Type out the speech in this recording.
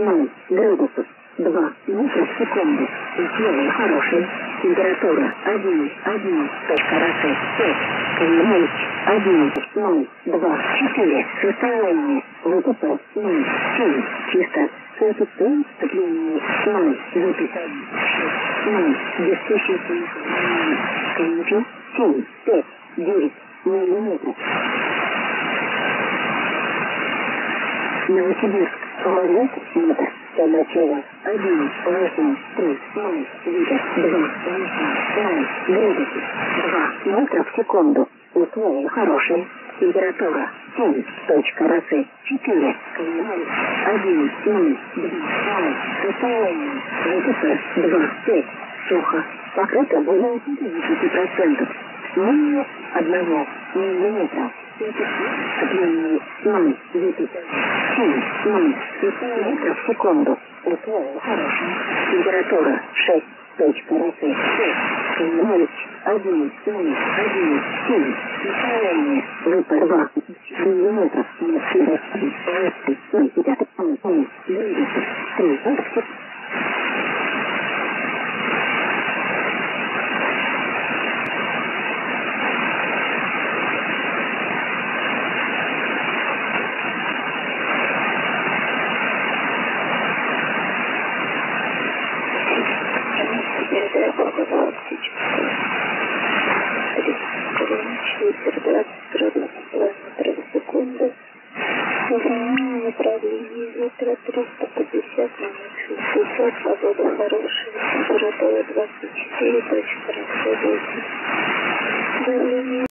0 градусов. 2 метра в секунду. Условия хорошие. Температура 1 точка Россия 5. Калинович 1 0 2 4. Состояние ВКП 0 7. Чисто. Коэффициент вступления 0 запятая 6 0. Бессущественно. Калинович 7 5 9 миллиметров. Новосибирск. Вариант метр. Начало 1 8 3 0 ветер 2 8 0 градусов 2 метра в секунду. Условия хорошие. Температура 7 точка Россия 4. Калинович 1 0 2 0. Состояние ВКП 2 5. Сухо. Покрыто более 50%. Менее 1 миллиметра. Вступление 0 запятая 7 0 метров в секунду. Условия хорошие. Температура 6 точка Россия 6. Калинович 1 0 1 7. Состояние ВКП 2 миллиметров. Ветер 20 градусов километров в секунду. Временное направление ветра 350 на 60. Погода хорошая. Температура 24 точка Россия 8.